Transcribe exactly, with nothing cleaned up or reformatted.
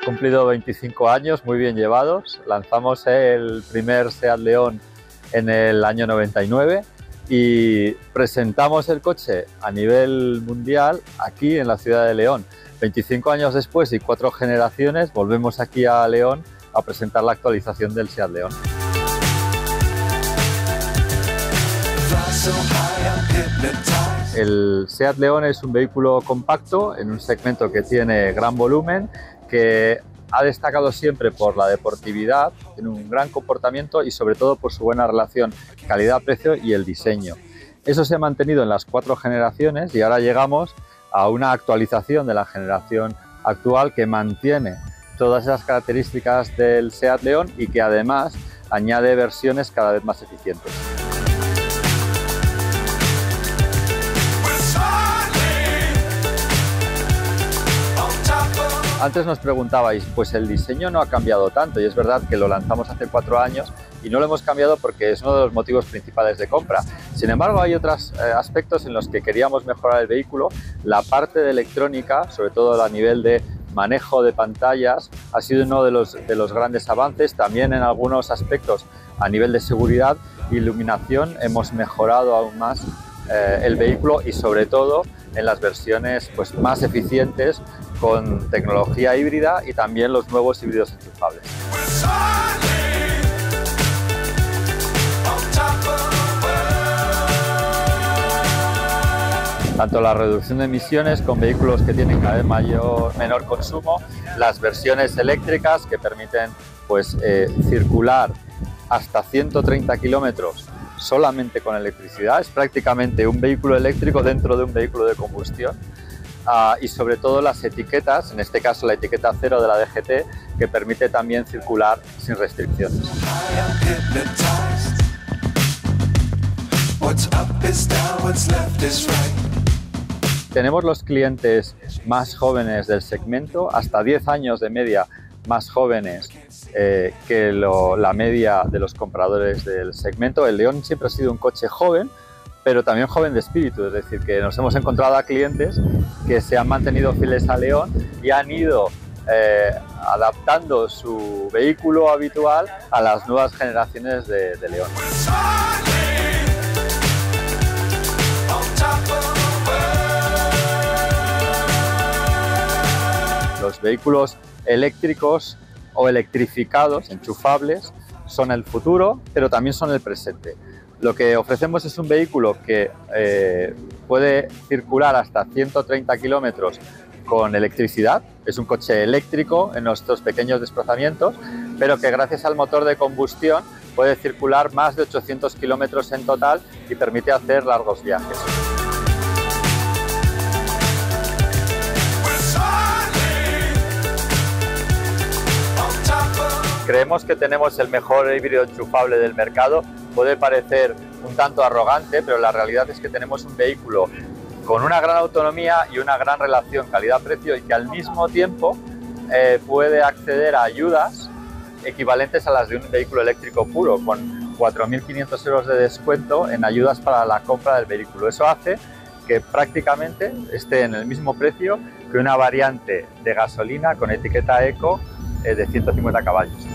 cumplido veinticinco años muy bien llevados. Lanzamos el primer SEAT León en el año noventa y nueve y presentamos el coche a nivel mundial aquí en la ciudad de León. veinticinco años después y cuatro generaciones volvemos aquí a León a presentar la actualización del SEAT León. El SEAT León es un vehículo compacto en un segmento que tiene gran volumen, que ha destacado siempre por la deportividad, tiene un gran comportamiento y sobre todo por su buena relación calidad-precio y el diseño. Eso se ha mantenido en las cuatro generaciones y ahora llegamos a una actualización de la generación actual que mantiene todas esas características del SEAT León y que además añade versiones cada vez más eficientes. Antes nos preguntabais, pues el diseño no ha cambiado tanto y es verdad que lo lanzamos hace cuatro años y no lo hemos cambiado porque es uno de los motivos principales de compra. Sin embargo, hay otros eh, aspectos en los que queríamos mejorar el vehículo. La parte de electrónica, sobre todo a nivel de manejo de pantallas, ha sido uno de los, de los grandes avances. También en algunos aspectos a nivel de seguridad e iluminación hemos mejorado aún más eh, el vehículo y sobre todo en las versiones pues, más eficientes con tecnología híbrida y también los nuevos híbridos enchufables. Tanto la reducción de emisiones con vehículos que tienen cada vez mayor, menor consumo, las versiones eléctricas que permiten pues, eh, circular hasta ciento treinta kilómetros solamente con electricidad, es prácticamente un vehículo eléctrico dentro de un vehículo de combustión. Uh, y sobre todo las etiquetas, en este caso la etiqueta cero de la D G T, que permite también circular sin restricciones. Tenemos los clientes más jóvenes del segmento, hasta diez años de media más jóvenes eh, que lo, la media de los compradores del segmento. El León siempre ha sido un coche joven, pero también joven de espíritu, es decir, que nos hemos encontrado a clientes que se han mantenido fieles a León y han ido eh, adaptando su vehículo habitual a las nuevas generaciones de, de León. Los vehículos eléctricos o electrificados, enchufables, son el futuro, pero también son el presente. Lo que ofrecemos es un vehículo que eh, puede circular hasta ciento treinta kilómetros con electricidad. Es un coche eléctrico en nuestros pequeños desplazamientos, pero que gracias al motor de combustión puede circular más de ochocientos kilómetros en total y permite hacer largos viajes. Creemos que tenemos el mejor híbrido enchufable del mercado. Puede parecer un tanto arrogante, pero la realidad es que tenemos un vehículo con una gran autonomía y una gran relación calidad-precio y que al mismo tiempo eh, puede acceder a ayudas equivalentes a las de un vehículo eléctrico puro, con cuatro mil quinientos euros de descuento en ayudas para la compra del vehículo. Eso hace que prácticamente esté en el mismo precio que una variante de gasolina con etiqueta eco eh, de ciento cincuenta caballos.